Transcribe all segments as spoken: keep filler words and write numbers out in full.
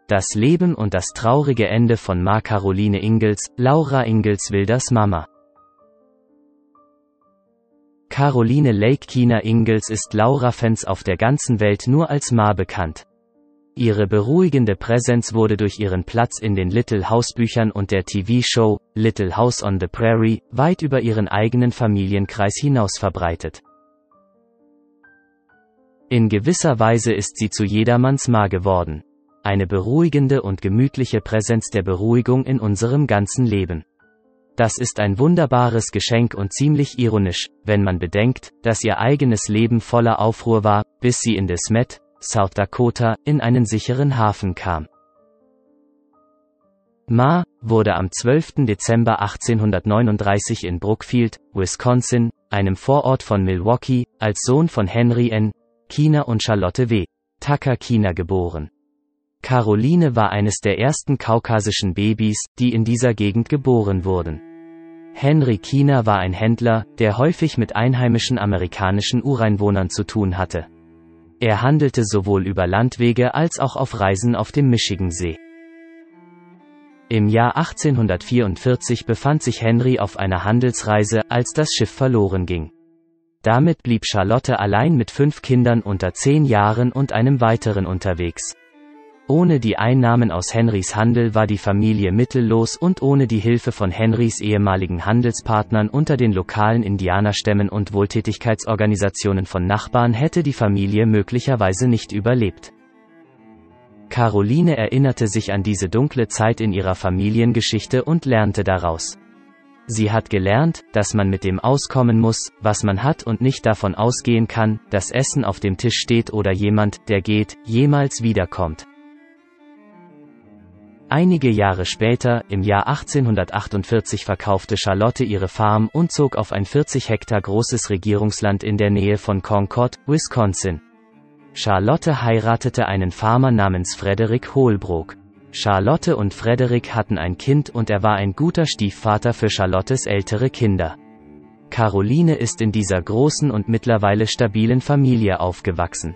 Das Leben und das traurige Ende von Ma Caroline Ingalls, Laura Ingalls Wilders Mama. Caroline Lake Keener Ingalls ist Laura-Fans auf der ganzen Welt nur als Ma bekannt. Ihre beruhigende Präsenz wurde durch ihren Platz in den Little House-Büchern und der T V-Show Little House on the Prairie weit über ihren eigenen Familienkreis hinaus verbreitet. In gewisser Weise ist sie zu jedermanns Ma geworden. Eine beruhigende und gemütliche Präsenz der Beruhigung in unserem ganzen Leben. Das ist ein wunderbares Geschenk und ziemlich ironisch, wenn man bedenkt, dass ihr eigenes Leben voller Aufruhr war, bis sie in De Smet, South Dakota, in einen sicheren Hafen kam. Ma wurde am zwölften Dezember achtzehnhundertneununddreißig in Brookfield, Wisconsin, einem Vorort von Milwaukee, als Sohn von Henry N. Keener und Charlotte W. Tucker Keener geboren. Caroline war eines der ersten kaukasischen Babys, die in dieser Gegend geboren wurden. Henry Keener war ein Händler, der häufig mit einheimischen amerikanischen Ureinwohnern zu tun hatte. Er handelte sowohl über Landwege als auch auf Reisen auf dem Michigansee. Im Jahr achtzehnhundertvierundvierzig befand sich Henry auf einer Handelsreise, als das Schiff verloren ging. Damit blieb Charlotte allein mit fünf Kindern unter zehn Jahren und einem weiteren unterwegs. Ohne die Einnahmen aus Henrys Handel war die Familie mittellos und ohne die Hilfe von Henrys ehemaligen Handelspartnern unter den lokalen Indianerstämmen und Wohltätigkeitsorganisationen von Nachbarn hätte die Familie möglicherweise nicht überlebt. Caroline erinnerte sich an diese dunkle Zeit in ihrer Familiengeschichte und lernte daraus. Sie hat gelernt, dass man mit dem auskommen muss, was man hat und nicht davon ausgehen kann, dass Essen auf dem Tisch steht oder jemand, der geht, jemals wiederkommt. Einige Jahre später, im Jahr achtzehnhundertachtundvierzig, verkaufte Charlotte ihre Farm und zog auf ein vierzig Hektar großes Regierungsland in der Nähe von Concord, Wisconsin. Charlotte heiratete einen Farmer namens Frederick Holbrook. Charlotte und Frederick hatten ein Kind und er war ein guter Stiefvater für Charlottes ältere Kinder. Caroline ist in dieser großen und mittlerweile stabilen Familie aufgewachsen.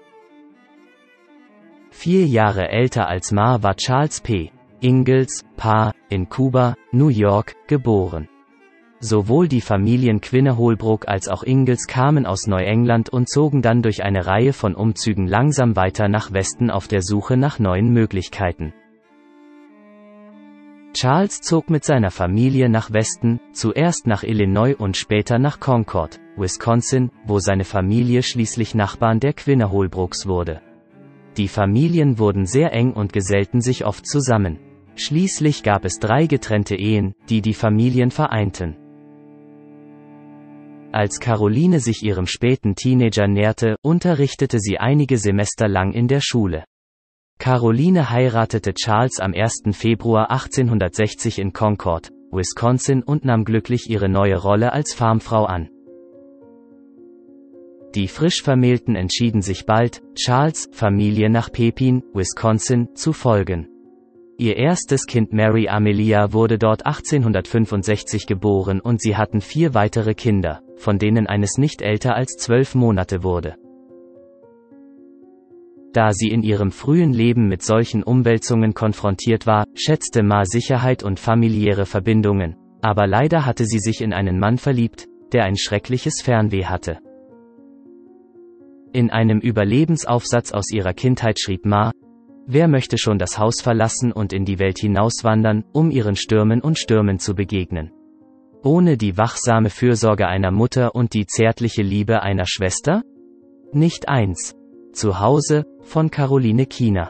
Vier Jahre älter als Ma war Charles P. Ingalls, Pa, in Cuba, New York, geboren. Sowohl die Familien Quinne Holbrook als auch Ingalls kamen aus Neuengland und zogen dann durch eine Reihe von Umzügen langsam weiter nach Westen auf der Suche nach neuen Möglichkeiten. Charles zog mit seiner Familie nach Westen, zuerst nach Illinois und später nach Concord, Wisconsin, wo seine Familie schließlich Nachbarn der Quinne Holbrooks wurde. Die Familien wurden sehr eng und gesellten sich oft zusammen. Schließlich gab es drei getrennte Ehen, die die Familien vereinten. Als Caroline sich ihrem späten Teenager näherte, unterrichtete sie einige Semester lang in der Schule. Caroline heiratete Charles am ersten Februar achtzehnhundertsechzig in Concord, Wisconsin und nahm glücklich ihre neue Rolle als Farmfrau an. Die frisch Vermählten entschieden sich bald, Charles' Familie nach Pepin, Wisconsin, zu folgen. Ihr erstes Kind Mary Amelia wurde dort achtzehnhundertfünfundsechzig geboren und sie hatten vier weitere Kinder, von denen eines nicht älter als zwölf Monate wurde. Da sie in ihrem frühen Leben mit solchen Umwälzungen konfrontiert war, schätzte Ma Sicherheit und familiäre Verbindungen, aber leider hatte sie sich in einen Mann verliebt, der ein schreckliches Fernweh hatte. In einem Überlebensaufsatz aus ihrer Kindheit schrieb Ma: Wer möchte schon das Haus verlassen und in die Welt hinauswandern, um ihren Stürmen und Stürmen zu begegnen? Ohne die wachsame Fürsorge einer Mutter und die zärtliche Liebe einer Schwester? Nicht eins. Zu Hause, von Caroline Keener.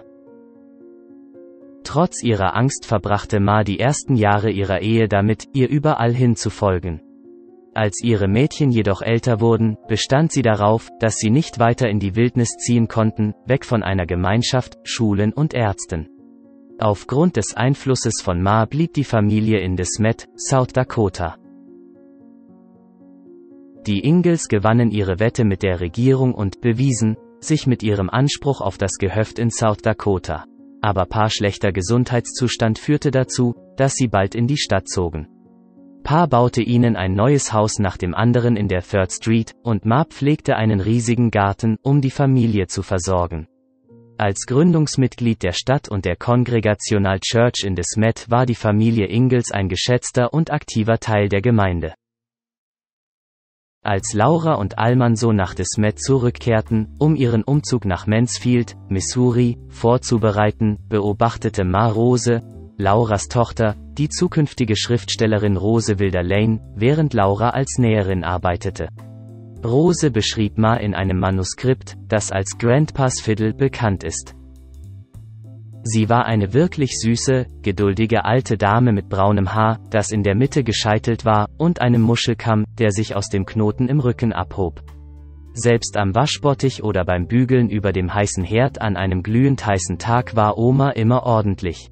Trotz ihrer Angst verbrachte Ma die ersten Jahre ihrer Ehe damit, ihr überall hin zu folgen. Als ihre Mädchen jedoch älter wurden, bestand sie darauf, dass sie nicht weiter in die Wildnis ziehen konnten, weg von einer Gemeinschaft, Schulen und Ärzten. Aufgrund des Einflusses von Ma blieb die Familie in De Smet, South Dakota. Die Ingalls gewannen ihre Wette mit der Regierung und bewiesen sich mit ihrem Anspruch auf das Gehöft in South Dakota. Aber Pa schlechter Gesundheitszustand führte dazu, dass sie bald in die Stadt zogen. Pa baute ihnen ein neues Haus nach dem anderen in der Third Street, und Ma pflegte einen riesigen Garten, um die Familie zu versorgen. Als Gründungsmitglied der Stadt und der Congregational Church in De Smet war die Familie Ingalls ein geschätzter und aktiver Teil der Gemeinde. Als Laura und Almanzo nach De Smet zurückkehrten, um ihren Umzug nach Mansfield, Missouri, vorzubereiten, beobachtete Ma Rose, Lauras Tochter, die zukünftige Schriftstellerin Rose Wilder-Lane, während Laura als Näherin arbeitete. Rose beschrieb Ma in einem Manuskript, das als Grandpa's Fiddle bekannt ist. Sie war eine wirklich süße, geduldige alte Dame mit braunem Haar, das in der Mitte gescheitelt war, und einem Muschelkamm, der sich aus dem Knoten im Rücken abhob. Selbst am Waschbottich oder beim Bügeln über dem heißen Herd an einem glühend heißen Tag war Oma immer ordentlich.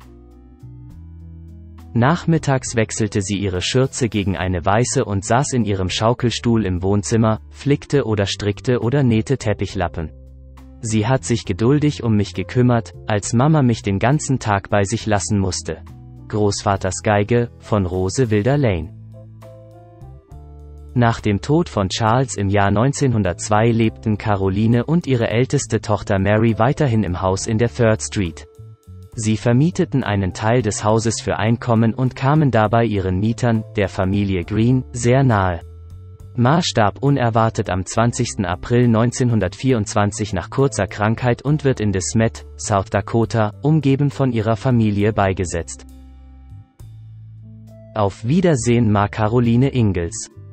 Nachmittags wechselte sie ihre Schürze gegen eine weiße und saß in ihrem Schaukelstuhl im Wohnzimmer, flickte oder strickte oder nähte Teppichlappen. Sie hat sich geduldig um mich gekümmert, als Mama mich den ganzen Tag bei sich lassen musste. Großvaters Geige, von Rose Wilder-Lane. Nach dem Tod von Charles im Jahr neunzehnhundertzwei lebten Caroline und ihre älteste Tochter Mary weiterhin im Haus in der Third Street. Sie vermieteten einen Teil des Hauses für Einkommen und kamen dabei ihren Mietern, der Familie Green, sehr nahe. Ma starb unerwartet am zwanzigsten April neunzehnhundertvierundzwanzig nach kurzer Krankheit und wird in De Smet, South Dakota, umgeben von ihrer Familie beigesetzt. Auf Wiedersehen Ma Caroline Ingalls.